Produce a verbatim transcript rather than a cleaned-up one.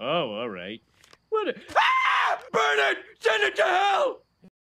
Oh, all right. What a... Ah! Burn it! Send it to hell!